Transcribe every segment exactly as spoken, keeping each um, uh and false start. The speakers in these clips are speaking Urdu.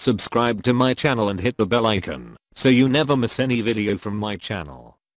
Subscribe to my channel and hit the bell icon so you never miss any video from my channel.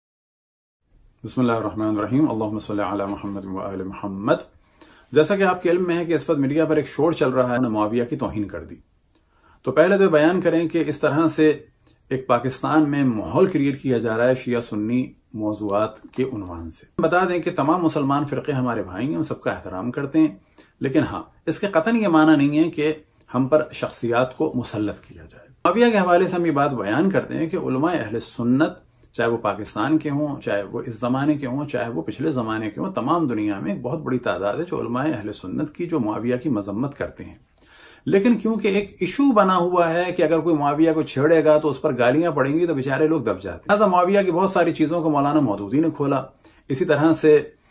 बिस्मिल्लाहिर्रहमानिर्रहीम अल्लाहुम्मा सल्ली अला मुहम्मद व आले मुहम्मद। जैसा कि आपके इल्म में है कि इस वक्त मीडिया पर एक शोर चल रहा है, मुआविया की तौहीन कर दी। तो पहले तो बयान करें कि इस तरह से एक पाकिस्तान में माहौल क्रिएट किया जा रहा है शिया सुन्नी मौजूआत के उन्वान से। बता दें कि तमाम मुसलमान फिरके हमारे भाई हैं, हम सबका एहतराम करते हैं, लेकिन हाँ, इसके कतन ये माना नहीं है कि हम पर शख्सियात को मुसल्लत किया जाए। मुआविया के हवाले से हम ये बात बयान करते हैं कि उलमाए अहले सुन्नत, चाहे वो पाकिस्तान के हों, चाहे वो इस जमाने के हों, चाहे वो पिछले जमाने के हों, तमाम दुनिया में एक बहुत बड़ी तादाद है जो उलमाए अहले सुन्नत की जो मुआविया की मजम्मत करते हैं। लेकिन क्योंकि एक इशू बना हुआ है कि अगर कोई मुआविया को छेड़ेगा तो उस पर गालियां पड़ेंगी तो बेचारे लोग दब जाते हैं। ऐसा मुआविया की बहुत सारी चीजों को मौलाना मौदूदी ने खोला, इसी तरह से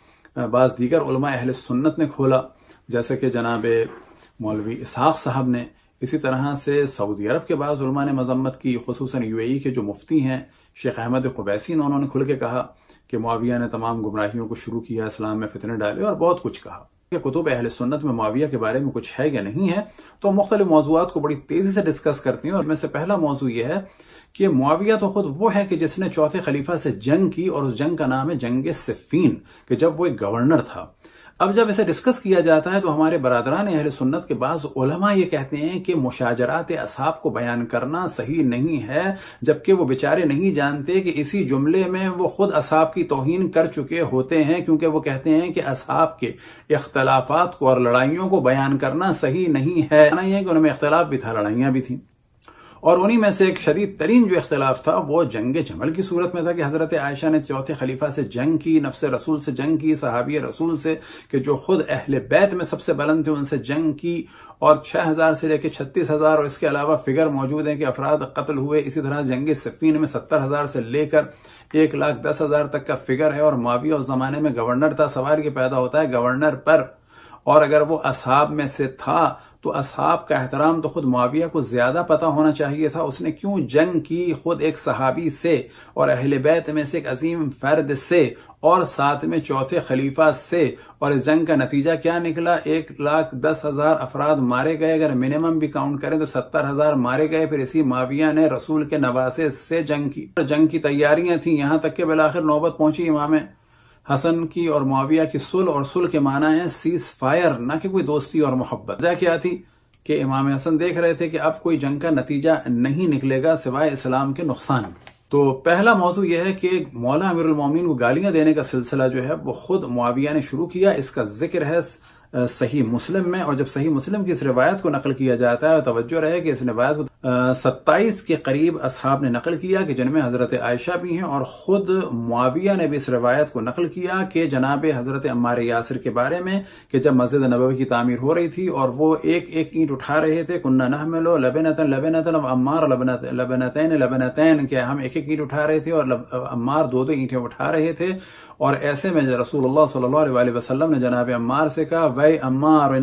बाज दीगर उलमाए अहले सुन्नत ने खोला, जैसे कि जनाब मौलवी इसहाक साहब ने, इसी तरह से सऊदी अरब के बाद उलमा ने मजम्मत की, खुसूसन यूएई के जो मुफ्ती हैं शेख अहमद कुबैसी ने, उन्होंने खुल के कहा कि मुआविया ने तमाम गुमराहियों को शुरू किया, इस्लाम में फितने डाले और बहुत कुछ कहा। कि कुतुब अहले सुन्नत में मुआविया के बारे में कुछ है या नहीं है, तो मुख्तलिफ मौजूआत को बड़ी तेजी से डिस्कस करती हैं। और इनमें से पहला मौजू यह है कि मुआविया तो खुद वो है कि जिसने चौथे खलीफा से जंग की, और उस जंग का नाम है जंग सिफ़ीन, कि जब वो एक गवर्नर था। अब जब इसे डिस्कस किया जाता है तो हमारे बरादरान अहले सुन्नत के बाज़ उलमा ये कहते हैं कि मुशाजरात असहाब को बयान करना सही नहीं है, जबकि वो बेचारे नहीं जानते कि इसी जुमले में वो खुद असहाब की तौहीन कर चुके होते हैं, क्योंकि वो कहते हैं कि असहाब के इख्तलाफात को और लड़ाइयों को बयान करना सही नहीं है। नहीं है कि उनमें इख्तलाफ भी था, लड़ाइयां भी थी, और उन्हीं में से एक शदीद तरीन जो इख्तलाफ था वो जंग जमल की सूरत में था कि हजरत आयशा ने चौथे खलीफा से जंग की, नफ्स रसूल से जंग की, सहाबी रसूल से कि जो खुद अहले बैत में सबसे बुलंद थे उनसे जंग की, और छह हजार से लेकर छत्तीस हजार और इसके अलावा फिगर मौजूद है कि अफराद कत्ल हुए। इसी तरह जंग सिफ़ीन में सत्तर हजार से लेकर एक लाख दस हजार तक का फिगर है। और मुआविया उस जमाने में गवर्नर था। सवाल ये पैदा होता है गवर्नर पर, और अगर वो असहाब में से था तो असहाब का एहतराम तो खुद मुआविया को ज्यादा पता होना चाहिए था। उसने क्यों जंग की खुद एक सहाबी से और अहले बैत में से एक अजीम फर्द से, और साथ में चौथे खलीफा से, और इस जंग का नतीजा क्या निकला? एक लाख दस हजार अफराद मारे गए, अगर मिनिमम भी काउंट करें तो सत्तर हजार मारे गए। फिर इसी मुआविया ने रसूल के नवासे से जंग की। जंग की तैयारियां थी, यहां तक कि बिलाखिर नौबत पहुंची इमाम हसन की और मुआविया की सुलह, और सुलह के माना है सीज फायर, ना कि कोई दोस्ती और मोहब्बत। वजह क्या थी कि इमाम हसन देख रहे थे कि अब कोई जंग का नतीजा नहीं निकलेगा सिवाय इस्लाम के नुकसान। तो पहला मौजू यह है कि मौला अमीरुल मोमिनीन को गालियां देने का सिलसिला जो है वो खुद मुआविया ने शुरू किया। इसका जिक्र है सही मुस्लिम में, और जब सही मुस्लिम की इस रिवायत को नकल किया जाता है, तवज्जो रहे कि इस रिवायत को सत्ताईस के करीब असहाब ने नकल किया कि जिनमें हजरत आयशा भी हैं, और खुद मुआविया ने भी इस रिवायत को नकल किया कि जनाब हजरत अम्मार यासिर के बारे में कि जब मस्जिद नबवी की तामीर हो रही थी और वो एक एक ईंट उठा रहे थे, कुन्ना नहमिलु लबनतन लबनतन अम्मार लबनतैन लबनतैन, कि हम एक एक ईंट उठा रहे थे और अम्मार दो दो ईंटें उठा रहे थे। और ऐसे में रसूलुल्लाह सल्लल्लाहु अलैहि वसल्लम ने जनाब अम्मार से कहा, वै अम्मार,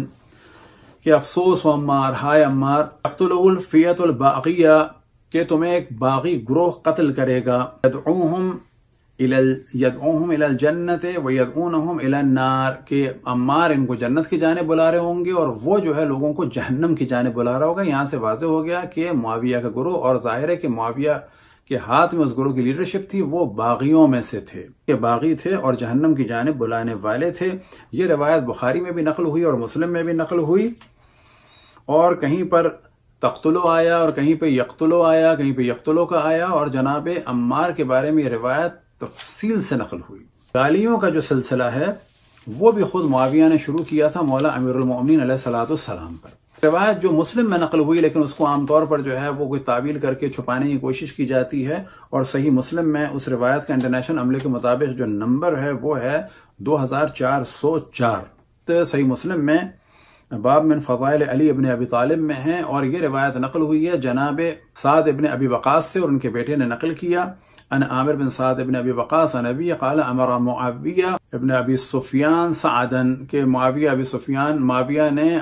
कि अफसोस अम्मार, हाय अम्मार, अक़्तुलुल फ़ियतुल बाग़िया, कि तुम्हें एक बागी ग्रोह कत्ल करेगा, यदऊहुम इलल यदऊहुम इलल जन्नत व यदऊनहुम इलन नार, कि अम्मार इनको जन्नत की जाने बुला रहे होंगे और वो जो है लोगों को जहन्नम की जाने बुला रहा होगा। यहाँ से वाज़ेह हो गया कि मुआविया का ग्रोह, और जाहिर है कि मुआविया के हाथ में उस ग्रोह की लीडरशिप थी, वो बागियों में से थे, कि बागी थे और जहन्नम की जाने बुलाने वाले थे। ये रिवायत बुखारी में भी नकल हुई और मुस्लिम में भी नकल हुई, और कहीं पर तख्तुलो आया और कहीं पे यक्तुलो आया, कहीं पे यक्तुलो का आया, और जनाब अम्मार के बारे में ये रिवायत तफसील से नकल हुई। गालियों का जो सिलसिला है वो भी खुद मुआविया ने शुरू किया था मौला अमीरुल मोमिनीन अलैहिस्सलाम पर। रिवायत जो मुस्लिम में नकल हुई, लेकिन उसको आमतौर पर जो है वो कोई तावील करके छुपाने की कोशिश की जाती है, और सही मुस्लिम में उस रिवायत का इंटरनेशनल अमले के मुताबिक जो नंबर है वो है दो हजार चार सौ चार। तो सही मुस्लिम में बाब मिन फ़ज़ाइल अली इब्न अबी तालिब में है, और ये रिवायत नकल हुई है जनाब साद इब्न अबी वक़ास से, और उनके बेटे ने नकल किया अन आमिर बिन साद इब्न अबी वक़ास नबी क़ाल अमर मुआविया इब्न अबी सुफियान सादन, के मुआविया अबी सुफियान मुआविया ने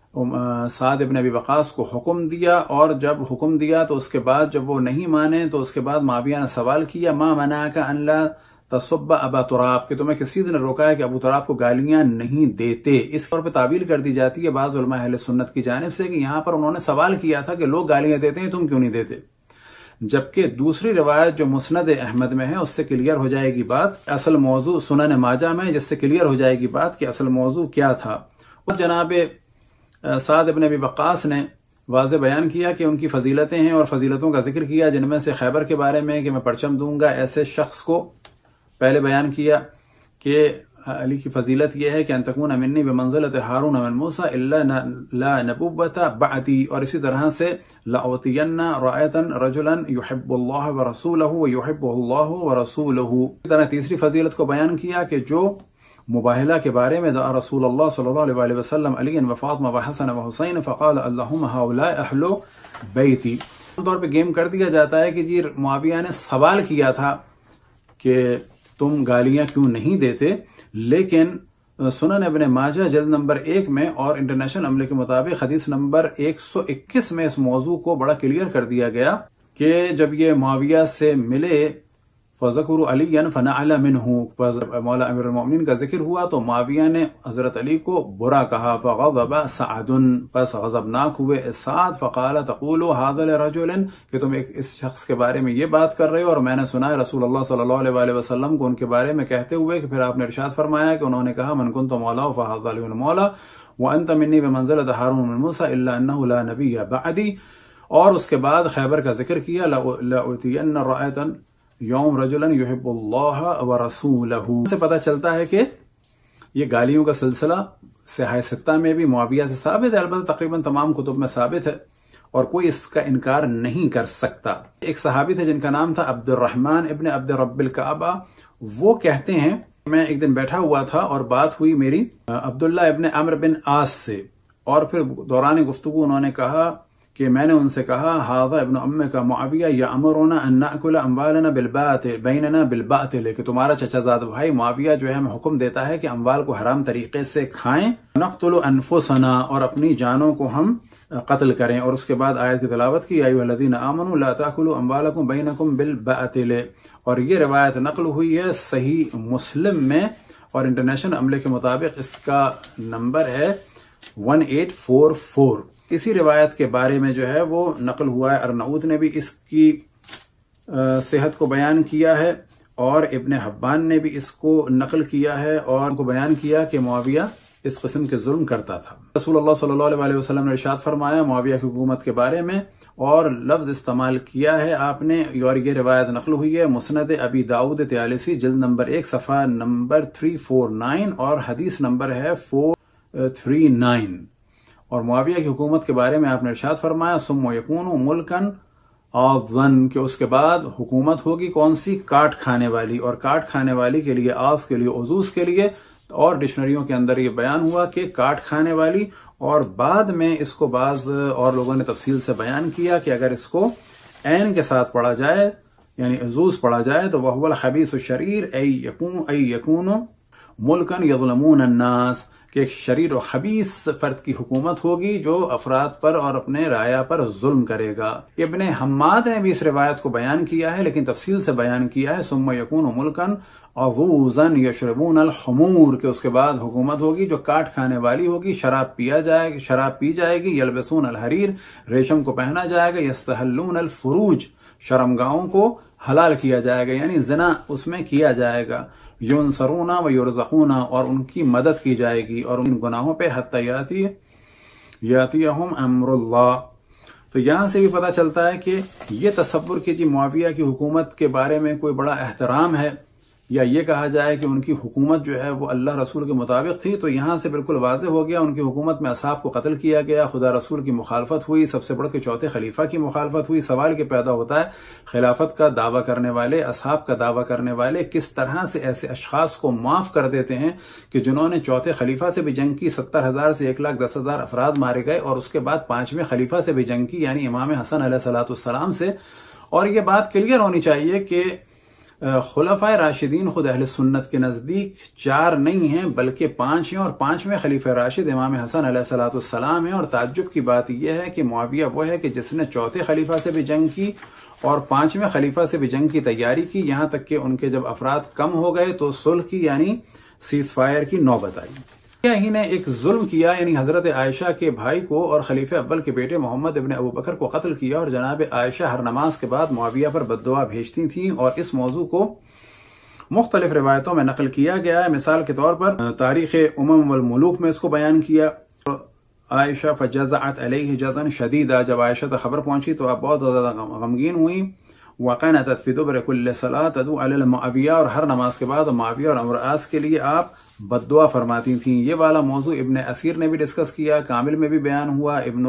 साद इब्न अबी वक़ास को हुक्म दिया, और जब हुक्म दिया तो उसके बाद जब वो नहीं माने तो उसके बाद मुआविया ने सवाल किया, मा मनाका अन ला تصب ابا تراب کہ تمہیں کس چیز نے روکا ہے کہ ابو تراب کو گالیاں نہیں دیتے. اس طور پہ تعویل کر دی جاتی ہے بعض علماء اہل سنت کی جانب سے کہ یہاں پر انہوں نے سوال کیا تھا کہ لوگ گالیاں دیتے ہیں تم کیوں نہیں دیتے، جبکہ دوسری روایت جو مسند احمد میں ہے اس سے کلیئر ہو جائے گی بات. اصل موضوع سنن ماجہ میں جس سے کلیئر ہو جائے گی بات کہ اصل موضوع کیا تھا. اور جناب سعد ابن ابی وقاص نے واضح بیان کیا کہ ان کی فضیلتیں ہیں اور فضیلتوں کا ذکر کیا، جن میں سے خیبر کے بارے میں کہ میں پرچم دوں گا ایسے شخص کو. پہلے بیان کیا کہ علی کی فضیلت یہ ہے کہ ان تکون منی بمنزلت ہارون من موسیٰ الا لا نبوۃ بعدی، اور اسی طرح سے لأعطین رائتا رجلا یحب اللہ ورسولہ ویحبہ اللہ ورسولہ. اسی طرح تیسری فضیلت کو بیان کیا کہ جو مباہلہ کے بارے میں دعا رسول اللہ صلی اللہ علیہ وسلم علی و فاطمہ و حسن و حسین فقال اللہم ہؤلاء اہل بیتی. عام طور پہ گیم کر دیا جاتا ہے کہ جی معاویہ نے سوال کیا تھا کہ تم گالیاں کیوں نہیں دیتے، لیکن سنن ابن ماجہ جلد نمبر ایک میں اور انٹرنیشنل عملے کے مطابق حدیث نمبر ایک سو اکیس میں اس موضوع کو بڑا کلیئر کر دیا گیا کہ جب یہ معاویہ سے ملے فذکروا علیٰ فنعل منہ، مولا امیر المؤمنین کا ذکر ہوا تو معاویہ نے حضرت علی کو برا کہا. فغضب سعد، پس غضبناک ہوئے سعد. فقال تقولوا هذا لرجل، کہ تم ایک اس شخص کے بارے میں یہ بات کر رہے ہو، اور میں نے سنا ہے رسول اللہ صلی اللہ علیہ وآلہ وسلم کو ان کے بارے میں کہتے ہوئے کہ پھر آپ نے ارشاد فرمایا کہ انہوں نے کہا من كنت مولا فهذا علی مولا وانت منی بمنزلۃ ہارون من موسیٰ الا انه لا نبی بعدی. اور اس کے بعد خیبر کا ذکر کیا لأعطین رائتا یوم رجلا یحب اللہ ورسولہ. سے پتہ چلتا ہے کہ یہ گالیوں کا سلسلہ صحیح ستہ میں بھی معاویہ سے ثابت ہے، البتہ تقریباً تمام کتب میں ثابت ہے اور کوئی اس کا انکار نہیں کر سکتا. ایک صحابی تھے جن کا نام تھا عبد الرحمن ابن عبد رب الکعبہ. وہ کہتے ہیں میں ایک دن بیٹھا ہوا تھا اور بات ہوئی میری عبداللہ ابن عمرو بن عاص سے، اور پھر دوران گفتگو انہوں نے کہا کہ میں نے ان سے کہا ھذا ابن امک معاویہ یامرنا ان ناکل اموالنا بالباطل بیننا بالباطل، کہ تمہارا چچا زاد بھائی معاویہ جو ہے ہمیں حکم دیتا ہے کہ اموال کو حرام طریقے سے کھائیں، نقتل انفسنا، اور اپنی جانوں کو ہم قتل کریں. اور اس کے بعد آیت کی تلاوت کی یا ایھا الذین آمنوا لا تاکلوا اموالکم بینکم بالباطل. اور یہ روایت نقل ہوئی ہے صحیح مسلم میں اور انٹرنیشنل عملے کے مطابق اس کا نمبر ہے ایٹین فورٹی فور. اسی روایت کے بارے میں جو ہے وہ نقل ہوا ہے، ارناؤت نے بھی اس کی صحت کو بیان کیا ہے اور ابن حبان نے بھی اس کو نقل کیا ہے اور کو بیان کیا کہ معاویہ اس قسم کے ظلم کرتا تھا. رسول اللہ صلی اللہ علیہ وسلم نے ارشاد فرمایا معاویہ کی حکومت کے بارے میں اور لفظ استعمال کیا ہے آپ نے، اور یہ روایت نقل ہوئی ہے مسند ابی داؤد طیالسی جلد نمبر ایک صفحہ نمبر تین سو انچاس اور حدیث نمبر ہے چار سو تینتیس. اور معاویہ کی حکومت کے بارے میں آپ نے ارشاد فرمایا ثم یکون ملکا آذن، کہ اس کے بعد حکومت ہوگی کون سی؟ کاٹ کھانے والی. اور کاٹ کھانے والی کے لیے آز کے لیے عزوز کے لیے، اور ڈکشنریوں کے اندر یہ بیان ہوا کہ کاٹ کھانے والی، اور بعد میں اس کو بعض اور لوگوں نے تفصیل سے بیان کیا کہ اگر اس کو عین کے ساتھ پڑھا جائے یعنی عزوز پڑھا جائے تو وہو الخبیث الشریر ای یکون ای یکون ملکا یظلمون الناس، کہ ایک شریر و خبیث فرد کی حکومت ہوگی جو افراد پر اور اپنے رعایا پر ظلم کرے گا. ابن حماد نے بھی اس روایت کو بیان کیا ہے لیکن تفصیل سے بیان کیا ہے ثم یکون ملکا عظوزا یشربون الخمور، کہ اس کے بعد حکومت ہوگی جو کاٹ کھانے والی ہوگی، شراب پیا جائے گی شراب پی جائے گی، یلبسون الحریر، ریشم کو پہنا جائے گا، یستحلون الفروج، شرمگاہوں کو حلال کیا جائے گا یعنی زنا اس میں کیا جائے گا، ینصرون و یرزقون، اور ان کی مدد کی جائے گی اور ان گناہوں پہ حتی یاتی یاتیہم امر اللہ. تو یہاں سے بھی پتہ چلتا ہے کہ یہ تصور کہ جی معاویہ کی حکومت کے بارے میں کوئی بڑا احترام ہے یا یہ کہا جائے کہ ان کی حکومت جو ہے وہ اللہ رسول کے مطابق تھی، تو یہاں سے بالکل واضح ہو گیا ان کی حکومت میں اصحاب کو قتل کیا گیا، خدا رسول کی مخالفت ہوئی، سب سے بڑھ کے چوتھے خلیفہ کی مخالفت ہوئی. سوال کے پیدا ہوتا ہے خلافت کا دعویٰ کرنے والے، اصحاب کا دعویٰ کرنے والے کس طرح سے ایسے اشخاص کو معاف کر دیتے ہیں کہ جنہوں نے چوتھے خلیفہ سے بھی جنگ کی، ستر ہزار سے ایک لاکھ دس ہزار افراد مارے گئے، اور اس کے بعد پانچویں خلیفہ سے بھی جنگ کی یعنی امام حسن علیہ الصلوۃ والسلام سے. اور یہ بات کلیئر ہونی چاہیے کہ خلفائے راشدین خود اہل سنت کے نزدیک چار نہیں ہیں بلکہ پانچ ہیں، اور پانچویں خلیفہ راشد امام حسن علیہ الصلوۃ والسلام ہیں۔ اور تعجب کی بات یہ ہے کہ معاویہ وہ ہے کہ جس نے چوتھے خلیفہ سے بھی جنگ کی اور پانچویں خلیفہ سے بھی جنگ کی تیاری کی، یہاں تک کہ ان کے جب افراد کم ہو گئے تو صلح کی یعنی سیز فائر کی نوبت آئی۔ ہی نے ایک ظلم کیا، یعنی حضرت عائشہ کے بھائی کو اور خلیفہ اول کے بیٹے محمد ابن ابو بکر کو قتل کیا، اور جناب عائشہ ہر نماز کے بعد معاویہ پر بد دعا بھیجتی تھیں، اور اس موضوع کو مختلف روایتوں میں نقل کیا گیا ہے۔ مثال کے طور پر تاریخ امم والملوک میں اس کو بیان کیا، عائشہ فجزعت علیہ جزعا شدیدا، جب عائشہ تک خبر پہنچی تو آپ بہت زیادہ غمگین ہوئی۔ وقنتت فی دبر کل صلاۃ تدعو علی معاویہ، اور ہر نماز کے بعد معاویہ اور عمرو العاص کے لیے آپ بد دعا فرماتی تھیں۔ یہ والا موضوع ابن اسیر نے بھی ڈسکس کیا، کامل میں بھی بیان ہوا، ابن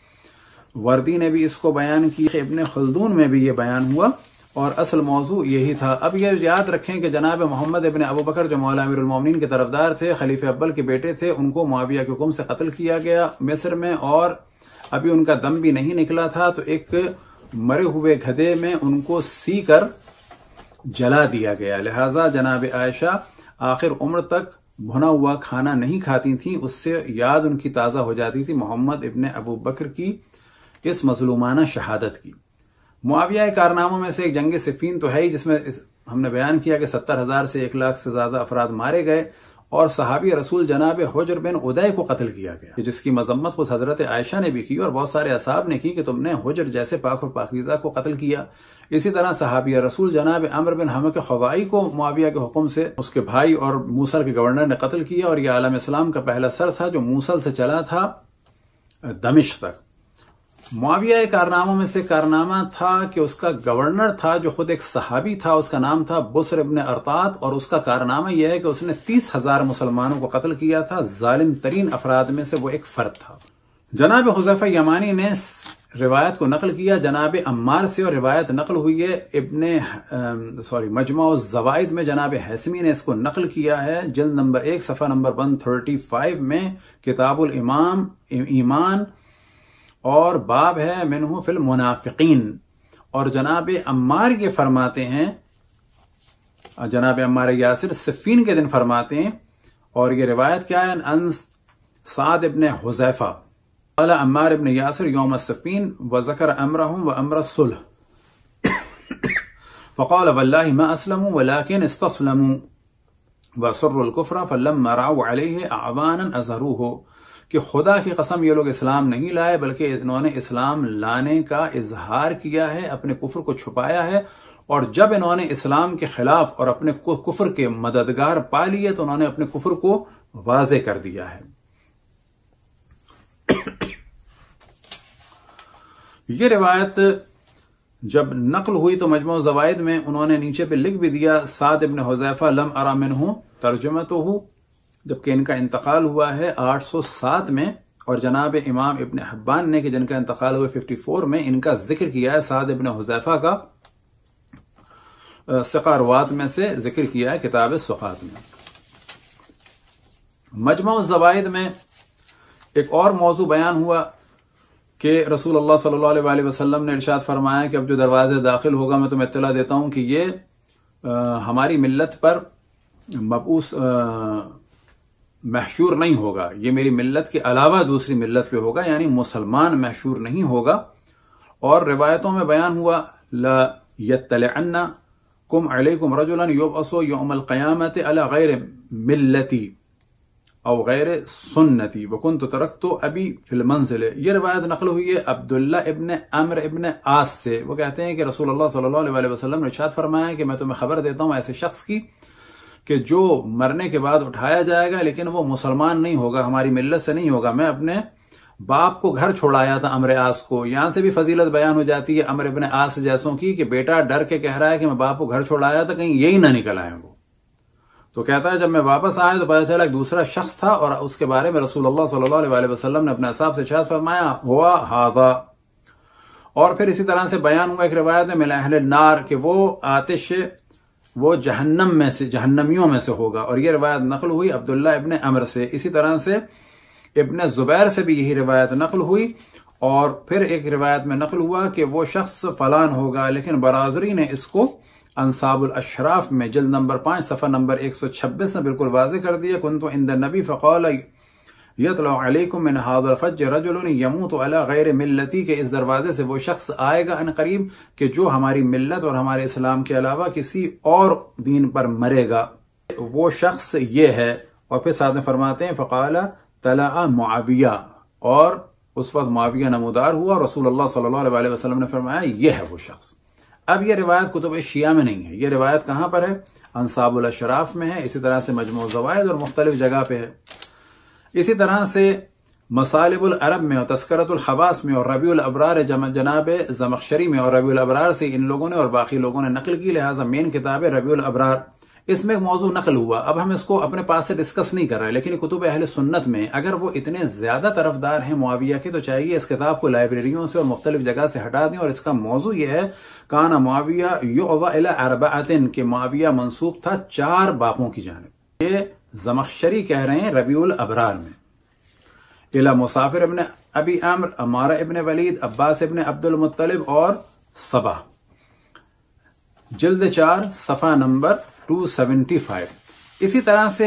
الوردی نے بھی اس کو بیان کیا، ابن خلدون میں بھی یہ بیان ہوا، اور اصل موضوع یہی تھا۔ اب یہ یاد رکھیں کہ جناب محمد ابن ابو بکر جو مولا امیر المومنین کے طرفدار تھے، خلیفہ اول کے بیٹے تھے، ان کو معاویہ کے حکم سے قتل کیا گیا مصر میں، اور ابھی ان کا دم بھی نہیں نکلا تھا تو ایک مرے ہوئے گدھے میں ان کو سی کر جلا دیا گیا۔ لہذا جناب عائشہ آخر عمر تک بھنا ہوا کھانا نہیں کھاتی تھیں، اس سے یاد ان کی تازہ ہو جاتی تھی محمد ابن ابو بکر کی اس مظلومانہ شہادت کی۔ معاویہ کارناموں میں سے ایک جنگ صفین تو ہے ہی، جس میں ہم نے بیان کیا کہ ستر ہزار سے ایک لاکھ سے زیادہ افراد مارے گئے، اور صحابی رسول جناب حجر بن ادے کو قتل کیا گیا، جس کی مذمت خود حضرت عائشہ نے بھی کی اور بہت سارے اصحاب نے کی کہ تم نے حجر جیسے پاک اور پاکیزہ کو قتل کیا۔ اسی طرح صحابی رسول جناب عمرو بن حمق خوائی کو معاویہ کے حکم سے اس کے بھائی اور موصل کے گورنر نے قتل کیا، اور یہ عالم اسلام کا پہلا سر تھا جو موصل سے چلا تھا دمشق تک۔ معاویہ کارناموں میں سے کارنامہ تھا کہ اس کا گورنر تھا جو خود ایک صحابی تھا، اس کا نام تھا بسر ابن ارطاط، اور اس کا کارنامہ یہ ہے کہ اس نے تیس ہزار مسلمانوں کو قتل کیا تھا۔ ظالم ترین افراد میں سے وہ ایک فرد تھا۔ جناب حذیفہ یمانی نے روایت کو نقل کیا جناب عمار سے، اور روایت نقل ہوئی ہے ابن سوری مجمع الزوائد میں، جناب حیثمی نے اس کو نقل کیا ہے جلد نمبر ایک صفحہ نمبر ایک سو پینتیس میں، کتاب الامام ایمان، اور باب ہے منہ فی المنافقین۔ اور جناب عمار یہ فرماتے ہیں، جناب عمار یاسر صفین کے دن فرماتے ہیں، اور یہ روایت کیا ہے ان سعد ابن حذیفہ قال عمار ابن یاسر یوم الصفین وذکر امرهم وامر الصلح فقال والله ما اسلموا ولكن استسلموا وصروا الكفر فلما رعوا عليه اعوانا اظهروه، کہ خدا کی قسم یہ لوگ اسلام نہیں لائے بلکہ انہوں نے اسلام لانے کا اظہار کیا ہے، اپنے کفر کو چھپایا ہے، اور جب انہوں نے اسلام کے خلاف اور اپنے کفر کے مددگار پا لیے تو انہوں نے اپنے کفر کو واضح کر دیا ہے۔ یہ روایت جب نقل ہوئی تو مجموع زوائد میں انہوں نے نیچے پہ لکھ بھی دیا سعد ابن حذیفہ لم ارا منہ ترجمتہ، جبکہ ان کا انتقال ہوا ہے آٹھ سو سات میں، اور جناب امام ابن حبان نے کہ جن کا انتقال ہوا چون میں، ان کا ذکر کیا ہے، سعد ابن حذیفہ کا ثقہ روات میں سے ذکر کیا ہے کتاب ثقات میں۔ مجمع الزوائد میں ایک اور موضوع بیان ہوا کہ رسول اللہ صلی اللہ علیہ وآلہ وسلم نے ارشاد فرمایا کہ اب جو دروازے داخل ہوگا میں تمہیں اطلاع دیتا ہوں کہ یہ ہماری ملت پر مبعوث محشور نہیں ہوگا، یہ میری ملت کے علاوہ دوسری ملت پہ ہوگا، یعنی مسلمان محشور نہیں ہوگا۔ اور روایتوں میں بیان ہوا لا یطلعنکم علیکم رجلا یبعث یوم القیامت علی غیر ملتی او غیر سنتی وکنت ترکت ابی فی المنزل۔ یہ روایت نقل ہوئی ہے عبداللہ ابن عمرو ابن عاص سے، وہ کہتے ہیں کہ رسول اللہ صلی اللہ علیہ وسلم نے ارشاد فرمایا کہ میں تمہیں خبر دیتا ہوں ایسے شخص کی کہ جو مرنے کے بعد اٹھایا جائے گا لیکن وہ مسلمان نہیں ہوگا، ہماری ملت سے نہیں ہوگا۔ میں اپنے باپ کو گھر چھوڑایا تھا عمرو عاص کو، یہاں سے بھی فضیلت بیان ہو جاتی ہے عمرو ابن عاص جیسوں کی کہ بیٹا ڈر کے کہہ رہا ہے کہ میں باپ کو گھر چھوڑایا تھا کہیں یہی نہ نکل آئے وہ، تو کہتا ہے جب میں واپس آیا تو پتہ چلا ایک دوسرا شخص تھا، اور اس کے بارے میں رسول اللہ صلی اللہ علیہ وآلہ وسلم نے اپنے اصحاب سے ارشاد فرمایا ہوا ھذا۔ اور پھر اسی طرح سے بیان ہوا ایک روایت میں من اہل النار کہ وہ آتش وہ جہنم میں سے جہنمیوں میں سے ہوگا، اور یہ روایت نقل ہوئی عبداللہ ابن عمر سے۔ اسی طرح سے ابن زبیر سے بھی یہی روایت نقل ہوئی، اور پھر ایک روایت میں نقل ہوا کہ وہ شخص فلان ہوگا، لیکن برازری نے اس کو انصاب الاشراف میں جلد نمبر پانچ صفحہ نمبر ایک سو چھبیس میں بالکل واضح کر دیا، کنت عند النبی فقال یطلع علیکم من هذا الفج رجل یموت علی غیر ملتی، کہ اس دروازے سے وہ شخص آئے گا ان قریب کہ جو ہماری ملت اور ہمارے اسلام کے علاوہ کسی اور دین پر مرے گا، وہ شخص یہ ہے۔ اور پھر ساتھ میں فرماتے ہیں فقال طلع معاویہ، اور اس وقت معاویہ نمودار ہوا، اور رسول اللہ صلی اللہ علیہ وسلم نے فرمایا یہ ہے وہ شخص۔ اب یہ روایت کتب شیعہ میں نہیں ہے، یہ روایت کہاں پر ہے؟ انصاب الاشراف میں ہے، اسی طرح سے مجموع الزوائد اور مختلف جگہ پہ ہے۔ اسی طرح سے مصالب العرب میں اور تذکرۃ الخواص میں اور ربیع الابرار جناب زمخشری میں اور ربیع الابرار سے ان لوگوں نے اور باقی لوگوں نے نقل کی، لہٰذا مین کتاب ہے ربیع الابرار، اس میں ایک موضوع نقل ہوا۔ اب ہم اس کو اپنے پاس سے ڈسکس نہیں کر رہے، لیکن کتب اہل سنت میں اگر وہ اتنے زیادہ طرفدار ہیں معاویہ کے تو چاہیے اس کتاب کو لائبریریوں سے اور مختلف جگہ سے ہٹا دیں، اور اس کا موضوع یہ ہے کان معاویہ یعض الی اربعۃ، کہ معاویہ منسوب تھا چار باپوں کی جانب۔ یہ زمخشری کہہ رہے ہیں ربیع الابرار میں۔ الی مسافر ابن ابی عمرو، عمارہ ابن ولید، عباس ابن عبد المطلب اور صبا، جلد چار صفحہ نمبر دو سو پچہتر۔ اسی طرح سے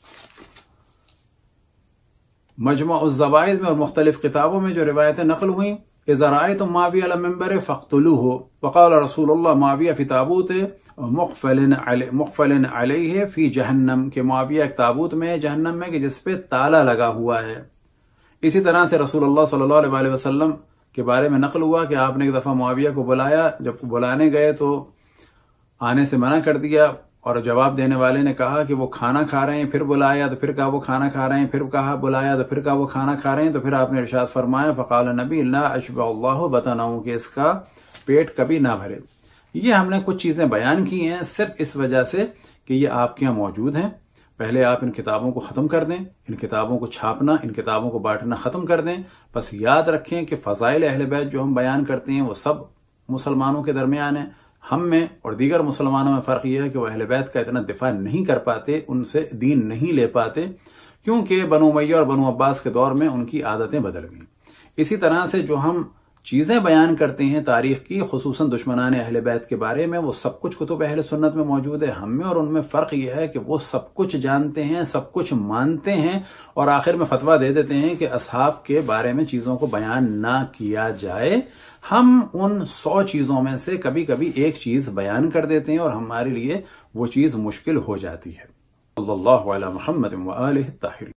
مجموع الزوائد میں اور مختلف کتابوں میں جو روایتیں نقل ہوئیں، اذا رأيتم معاویہ علی المنبر فاقتلوه وقال رسول اللہ معاویہ فی تابوت مقفل علی مقفل علیہ فی جہنم، کہ معاویہ ایک تابوت میں ہے جہنم میں کہ جس پہ تالا لگا ہوا ہے۔ اسی طرح سے رسول اللہ صلی اللہ علیہ وسلم کے بارے میں نقل ہوا کہ آپ نے ایک دفعہ معاویہ کو بلایا، جب بلانے گئے تو آنے سے منع کر دیا، اور جواب دینے والے نے کہا کہ وہ کھانا کھا رہے ہیں، پھر بلایا تو پھر کہا وہ کھانا کھا رہے ہیں، پھر کہا بلایا تو پھر کہا وہ کھانا کھا رہے ہیں، تو پھر آپ نے ارشاد فرمایا فقال نبی لا اشبع اللہ بطنہ، کہ اس کا پیٹ کبھی نہ بھرے۔ یہ ہم نے کچھ چیزیں بیان کی ہیں صرف اس وجہ سے کہ یہ آپ کے یہاں موجود ہیں۔ پہلے آپ ان کتابوں کو ختم کر دیں، ان کتابوں کو چھاپنا، ان کتابوں کو بانٹنا ختم کر دیں۔ بس یاد رکھیں کہ فضائل اہل بیت جو ہم بیان کرتے ہیں وہ سب مسلمانوں کے درمیان ہیں۔ ہم میں اور دیگر مسلمانوں میں فرق یہ ہے کہ وہ اہل بیت کا اتنا دفاع نہیں کر پاتے، ان سے دین نہیں لے پاتے، کیونکہ بنو امیہ اور بنو عباس کے دور میں ان کی عادتیں بدل گئیں۔ اسی طرح سے جو ہم چیزیں بیان کرتے ہیں تاریخ کی، خصوصاً دشمنان اہل بیت کے بارے میں، وہ سب کچھ کتب اہل سنت میں موجود ہے۔ ہم میں اور ان میں فرق یہ ہے کہ وہ سب کچھ جانتے ہیں، سب کچھ مانتے ہیں، اور آخر میں فتویٰ دے دیتے ہیں کہ اصحاب کے بارے میں چیزوں کو بیان نہ کیا جائے۔ ہم ان سو چیزوں میں سے کبھی کبھی ایک چیز بیان کر دیتے ہیں اور ہمارے لیے وہ چیز مشکل ہو جاتی ہے۔ صلی اللہ علی محمد و آلہ الطاہرین۔